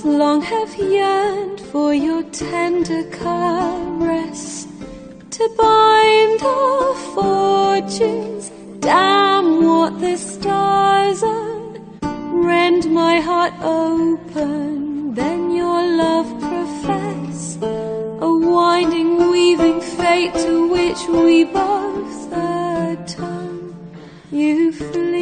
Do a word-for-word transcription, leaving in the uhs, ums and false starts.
long have yearned for your tender caress, to bind our fortunes. Damn what the stars are, rend my heart open, then your love profess, a winding, weaving fate to which we both atone. You flee